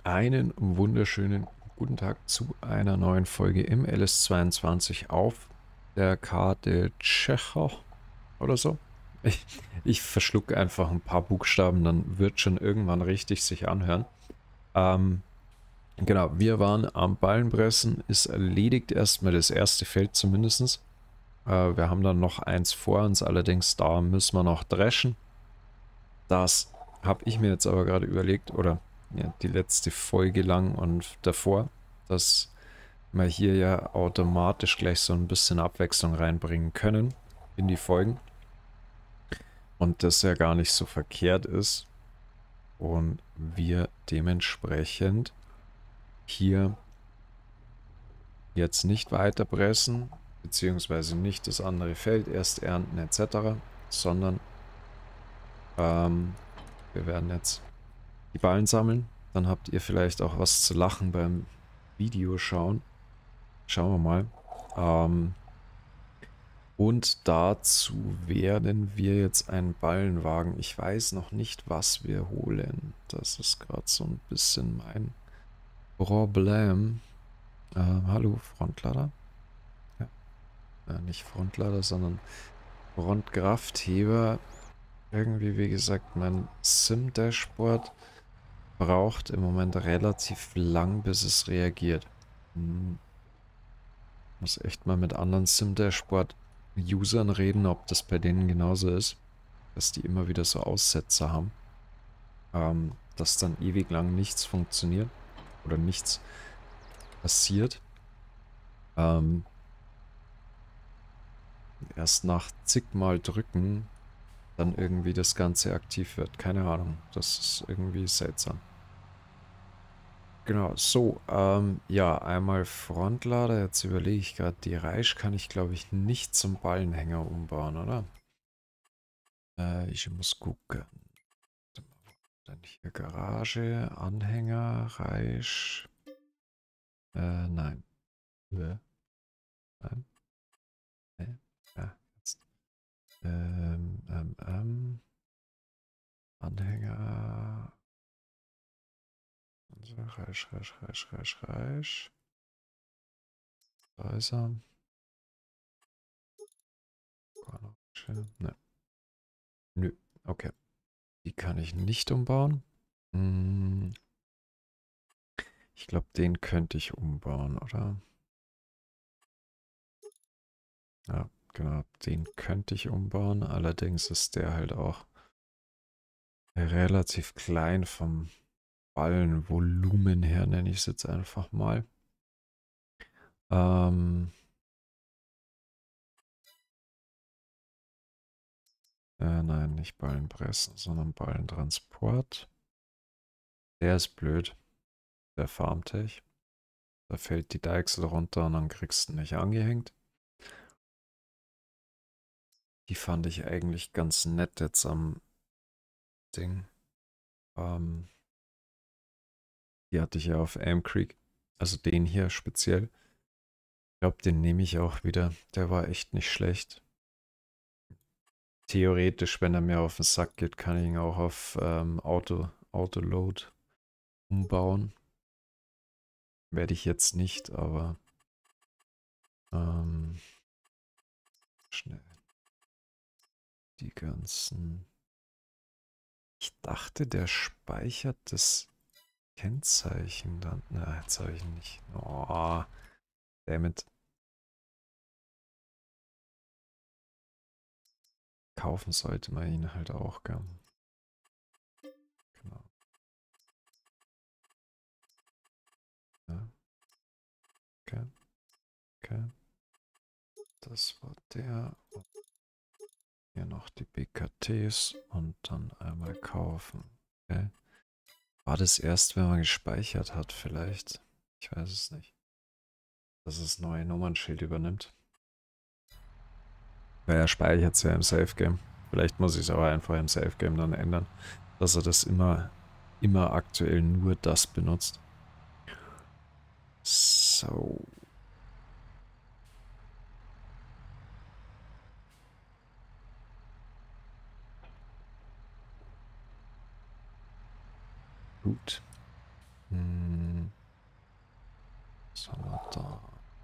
Einen wunderschönen guten Tag zu einer neuen Folge im LS22 auf der Karte Tschechow oder so. Ich, ich verschlucke einfach ein paar Buchstaben, dann wird schon irgendwann richtig sich anhören. Ähm, genau, wir waren am Ballenpressen, ist erledigt erstmal das erste Feld zumindest. Wir haben dann noch eins vor uns, allerdings da müssen wir noch dreschen. Das habe ich mir jetzt aber gerade überlegt, oder ja, die letzte Folge lang und davor, dass wir hier ja automatisch gleich so ein bisschen Abwechslung reinbringen können in die Folgen. Und das ja gar nicht so verkehrt ist. Und wir dementsprechend hier jetzt nicht weiter pressen, beziehungsweise nicht das andere Feld erst ernten etc., sondern wir werden jetzt die Ballen sammeln. Dann habt ihr vielleicht auch was zu lachen beim Video schauen. Schauen wir mal. Und dazu werden wir jetzt einen Ballenwagen. Ich weiß noch nicht, was wir holen. Das ist gerade so ein bisschen mein Problem. Hallo, Frontlader? Ja, nicht Frontlader, sondern Frontkraftheber. Irgendwie, wie gesagt, mein Sim-Dashboard braucht im Moment relativ lang, bis es reagiert. Muss echt mal mit anderen Sim-Dashboard-Usern reden, ob das bei denen genauso ist, dass die immer wieder so Aussetzer haben, dass dann ewig lang nichts funktioniert oder nichts passiert. Erst nach zigmal drücken dann irgendwie das Ganze aktiv wird. Keine Ahnung, das ist irgendwie seltsam. Genau, so, ja, einmal Frontlader. Jetzt überlege ich gerade, die Reisch kann ich, glaube ich, nicht zum Ballenhänger umbauen, oder? Ich muss gucken. Dann hier Garage, Anhänger, Reisch. Nein. Nein. Nee. Ja, jetzt. Anhänger. Also Reisch. Da ist er. Garage. Ne. Nö. Okay. Die kann ich nicht umbauen. Hm, ich glaube, den könnte ich umbauen, oder? Ja, genau. Den könnte ich umbauen. Allerdings ist der halt auch relativ klein vom Ballenvolumen her, nenne ich es jetzt einfach mal. Ähm, nein, nicht Ballenpressen, sondern Ballentransport. Der ist blöd. Der Farmtech. Da fällt die Deichsel runter und dann kriegst du nicht angehängt. Die fand ich eigentlich ganz nett jetzt am Ding. Ähm, die hatte ich ja auf Elm Creek. Also den hier speziell. Ich glaube, den nehme ich auch wieder. Der war echt nicht schlecht. Theoretisch, wenn er mir auf den Sack geht, kann ich ihn auch auf Autoload umbauen. Werde ich jetzt nicht, aber ähm, schnell die ganzen. Ich dachte, der speichert das Kennzeichen dann. Na, jetzt habe ich ihn nicht. Oh, damit kaufen sollte man ihn halt auch gern. Genau. Ja, okay, okay. Das war der. Hier noch die BKTs und dann einmal kaufen. Okay. War das erst, wenn man gespeichert hat, vielleicht? Ich weiß es nicht. Dass es neue Nummernschild übernimmt. Weil er speichert es ja im Safe Game. Vielleicht muss ich es aber einfach im Safe Game dann ändern, dass er das immer aktuell nur das benutzt. So. Gut. Was haben wir da?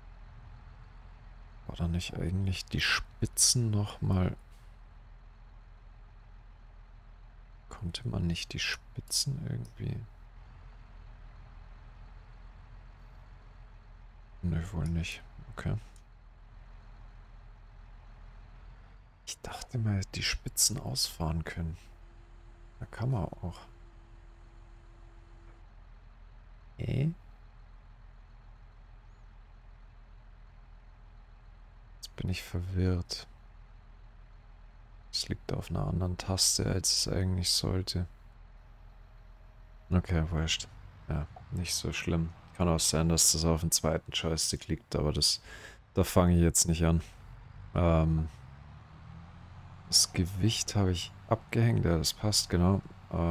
War da nicht eigentlich die Spitzen nochmal? Konnte man nicht die Spitzen irgendwie? Ne, wohl nicht. Okay. Ich dachte mal, die Spitzen ausfahren können. Da kann man auch. Jetzt bin ich verwirrt. Es liegt auf einer anderen Taste, als es eigentlich sollte. Okay, wurscht. Ja, nicht so schlimm. Kann auch sein, dass das auf dem zweiten Joystick liegt, aber da fange ich jetzt nicht an. Das Gewicht habe ich abgehängt, ja, das passt, genau.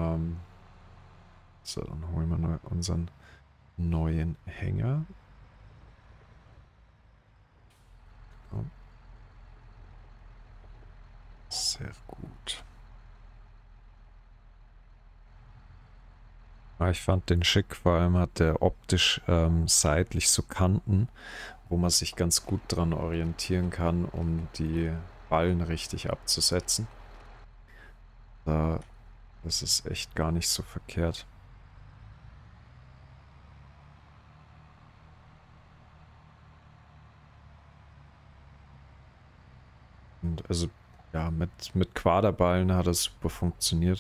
So, dann holen wir nur unseren neuen Hänger. Oh. Sehr gut. Ich fand den schick, vor allem hat der optisch seitlich so Kanten, wo man sich ganz gut dran orientieren kann, um die Ballen richtig abzusetzen. Das ist echt gar nicht so verkehrt. Und also, ja, mit Quaderballen hat es super funktioniert.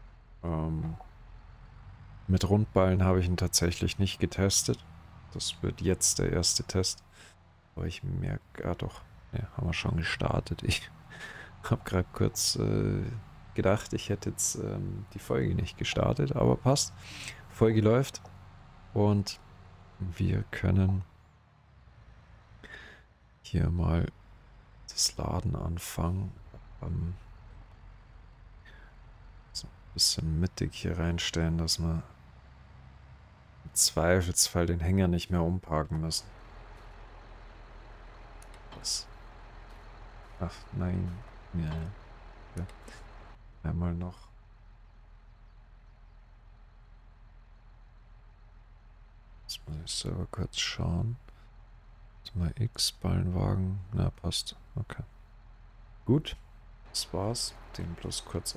Mit Rundballen habe ich ihn tatsächlich nicht getestet. Das wird jetzt der erste Test. Aber ich merke, ja doch, ja, haben wir schon gestartet. Ich habe gerade kurz gedacht, ich hätte jetzt die Folge nicht gestartet, aber passt. Folge läuft und wir können hier mal das Laden anfangen. So ein bisschen mittig hier reinstellen, dass wir im Zweifelsfall den Hänger nicht mehr umparken müssen. Das. Ach nein. Ja. Okay. Einmal noch. Jetzt muss ich selber kurz schauen. Mal X, Ballenwagen. Na, passt. Okay. Gut. Das war's. Den bloß kurz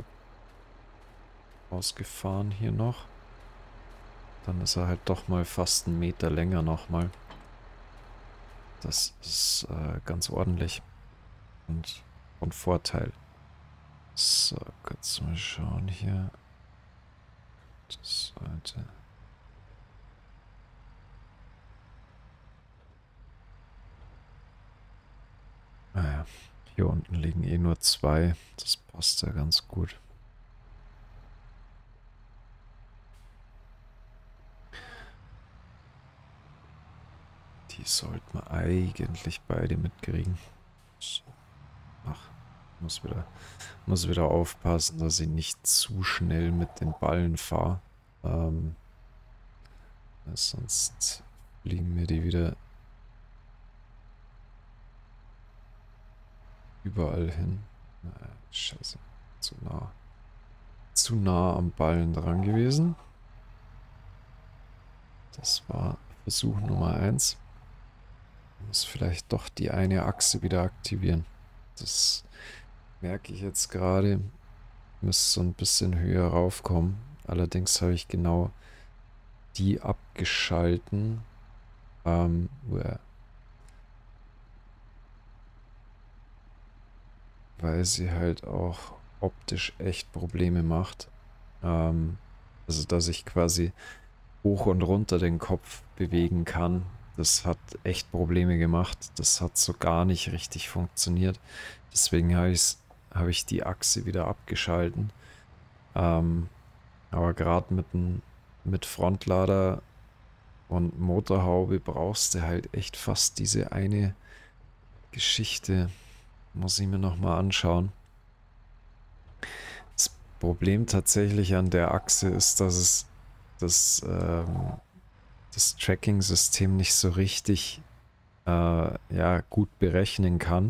ausgefahren hier noch. Dann ist er halt doch mal fast einen Meter länger nochmal. Das ist ganz ordentlich. Und von Vorteil. So, kurz mal schauen hier. Das sollte. Naja, hier unten liegen eh nur 2. Das passt ja ganz gut. Die sollten wir eigentlich beide mitkriegen. So. Ach, muss wieder aufpassen, dass ich nicht zu schnell mit den Ballen fahre. Sonst fliegen mir die wieder überall hin. Scheiße. Zu nah. Zu nah am Ballen dran gewesen. Das war Versuch Nummer 1. Ich muss vielleicht doch die eine Achse wieder aktivieren. Das merke ich jetzt gerade. Müsste so ein bisschen höher raufkommen. Allerdings habe ich genau die abgeschalten. Weil sie halt auch optisch echt Probleme macht. Also, dass ich quasi hoch und runter den Kopf bewegen kann. Das hat echt Probleme gemacht. Das hat so gar nicht richtig funktioniert. Deswegen habe ich die Achse wieder abgeschalten. Aber gerade mit Frontlader und Motorhaube brauchst du halt echt fast diese eine Geschichte. Muss ich mir nochmal anschauen. Das Problem tatsächlich an der Achse ist, dass das Tracking-System nicht so richtig ja, gut berechnen kann.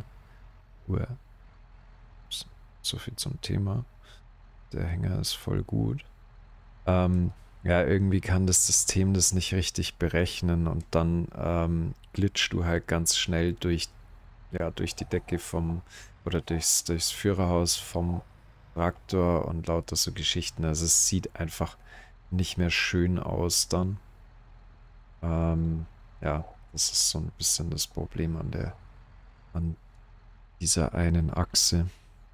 So viel zum Thema. Der Hänger ist voll gut. Ja, irgendwie kann das System das nicht richtig berechnen und dann glitscht du halt ganz schnell durch die Decke oder durchs Führerhaus vom Traktor und lauter so Geschichten. Also es sieht einfach nicht mehr schön aus dann. Ähm, ja, das ist so ein bisschen das Problem an dieser einen Achse.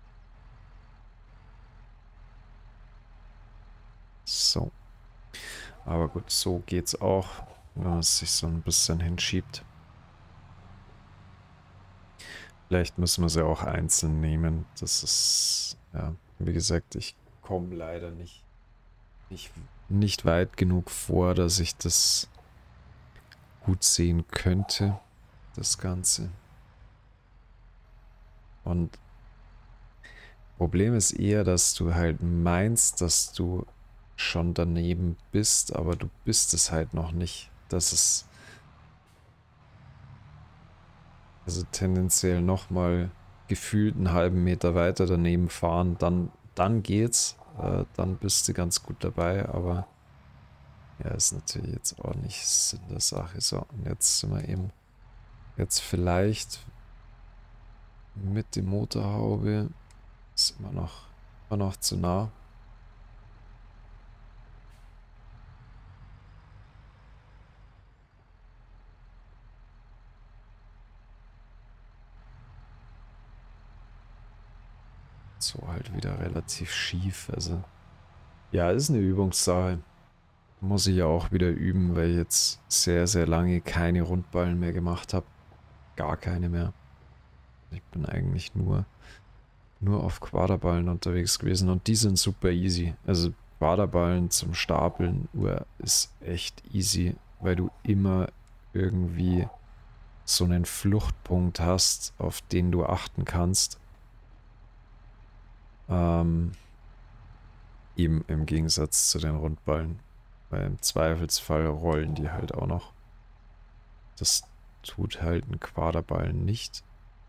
So. Aber gut, so geht's auch, wenn man es sich so ein bisschen hinschiebt. Vielleicht müssen wir sie auch einzeln nehmen. Das ist, ja, wie gesagt, ich komme leider nicht, nicht weit genug vor, dass ich das gut sehen könnte, das Ganze. Und Problem ist eher, dass du halt meinst, dass du schon daneben bist, aber du bist es halt noch nicht. Das ist also tendenziell nochmal gefühlt einen halben Meter weiter daneben fahren, dann geht's. Dann bist du ganz gut dabei, aber ja, ist natürlich jetzt auch nicht Sinn der Sache. So, und jetzt sind wir eben jetzt vielleicht mit dem Motorhaube. Ist immer noch zu nah. So halt wieder relativ schief. Also, ja, ist eine Übungssache. Muss ich ja auch wieder üben, weil ich jetzt sehr, sehr lange keine Rundballen mehr gemacht habe. Gar keine mehr. Ich bin eigentlich nur auf Quaderballen unterwegs gewesen und die sind super easy. Also Quaderballen zum Stapeln ist echt easy, weil du immer irgendwie so einen Fluchtpunkt hast, auf den du achten kannst. Ähm, Eben im Gegensatz zu den Rundballen. Weil im Zweifelsfall rollen die halt auch noch. Das tut halt ein Quaderball nicht.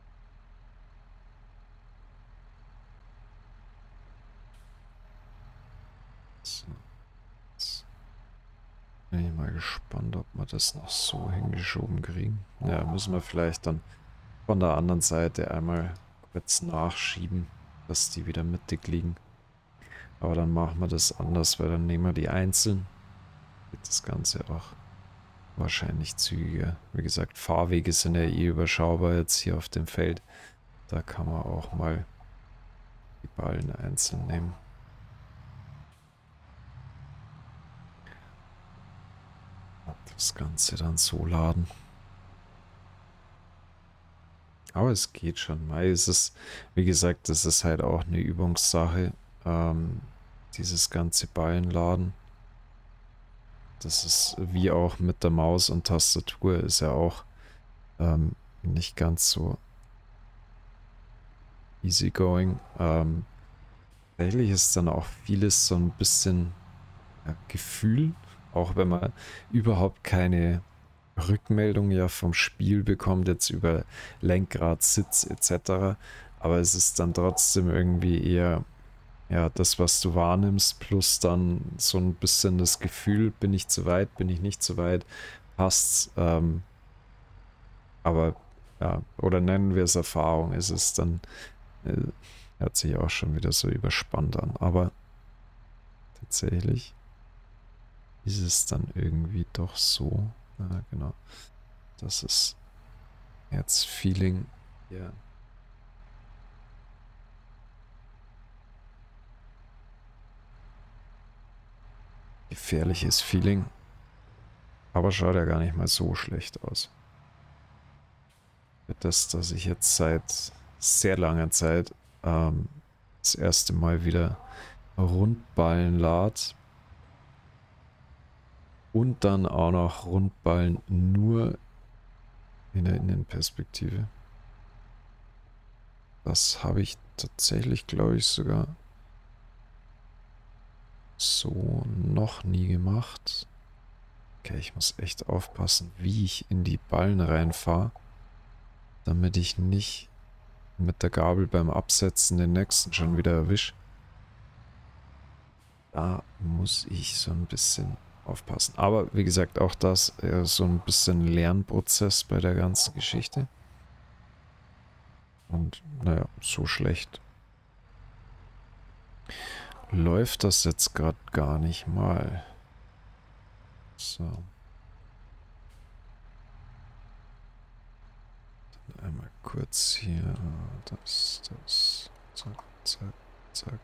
So, jetzt bin ich mal gespannt, ob wir das noch so hingeschoben kriegen. Ja, müssen wir vielleicht dann von der anderen Seite einmal kurz nachschieben, dass die wieder mittig liegen. Aber dann machen wir das anders, weil dann nehmen wir die einzeln. Geht das Ganze auch wahrscheinlich zügiger. Wie gesagt, Fahrwege sind ja eh überschaubar jetzt hier auf dem Feld. Da kann man auch mal die Ballen einzeln nehmen. Das Ganze dann so laden. Aber es geht schon. Weil es ist, wie gesagt, das ist halt auch eine Übungssache. Dieses ganze Ballenladen. Das ist wie auch mit der Maus und Tastatur ist ja auch nicht ganz so easygoing. Tatsächlich ist dann auch vieles so ein bisschen Gefühl, auch wenn man überhaupt keine Rückmeldung ja vom Spiel bekommt, jetzt über Lenkrad, Sitz etc. Aber es ist dann trotzdem irgendwie eher ja, das, was du wahrnimmst, plus dann so ein bisschen das Gefühl, bin ich zu weit, bin ich nicht zu weit, passt's. Aber ja, oder nennen wir es Erfahrung, ist es dann, äh, hört sich auch schon wieder so überspannt an. Aber tatsächlich ist es dann irgendwie doch so. Genau. Das ist jetzt Feeling. Ja. Gefährliches Feeling. Aber schaut ja gar nicht mal so schlecht aus. Für das, dass ich jetzt seit sehr langer Zeit das erste Mal wieder Rundballen lad. Und dann auch noch Rundballen nur in der Innenperspektive. Das habe ich tatsächlich, glaube ich, sogar so noch nie gemacht. Okay, ich muss echt aufpassen, wie ich in die Ballen reinfahre, damit ich nicht mit der Gabel beim Absetzen den nächsten schon wieder erwische. Da muss ich so ein bisschen aufpassen. Aber wie gesagt, auch das so ein bisschen Lernprozess bei der ganzen Geschichte. Und naja, so schlecht läuft das jetzt gerade gar nicht mal. So. Dann einmal kurz hier. Das. Zack, zack, zack.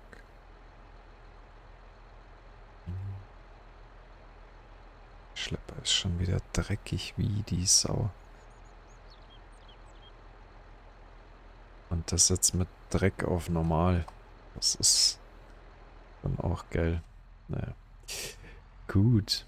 Schlepper ist schon wieder dreckig wie die Sau. Und das jetzt mit Dreck auf normal. Das ist dann auch geil. Naja. Gut.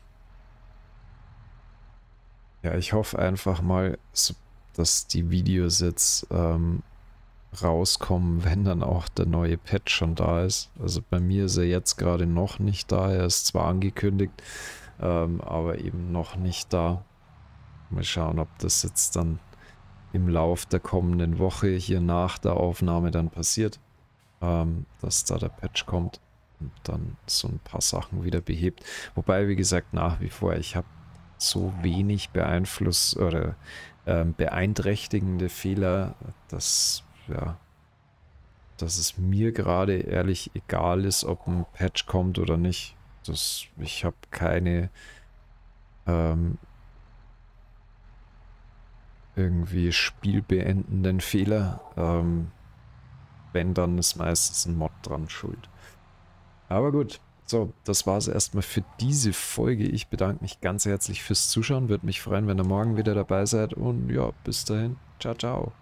Ja, ich hoffe einfach mal, dass die Videos jetzt rauskommen, wenn dann auch der neue Patch schon da ist. Also bei mir ist er jetzt gerade noch nicht da. Er ist zwar angekündigt, aber eben noch nicht da. Mal schauen, ob das jetzt dann im Lauf der kommenden Woche hier nach der Aufnahme dann passiert, dass da der Patch kommt und dann so ein paar Sachen wieder behebt. Wobei, wie gesagt, nach wie vor, ich habe so wenig oder beeinträchtigende Fehler, dass es mir gerade ehrlich egal ist, ob ein Patch kommt oder nicht. Ich habe keine irgendwie spielbeendenden Fehler. Wenn, dann ist meistens ein Mod dran schuld. Aber gut, so, das war es erstmal für diese Folge. Ich bedanke mich ganz herzlich fürs Zuschauen. Würde mich freuen, wenn ihr morgen wieder dabei seid. Und ja, bis dahin. Ciao, ciao.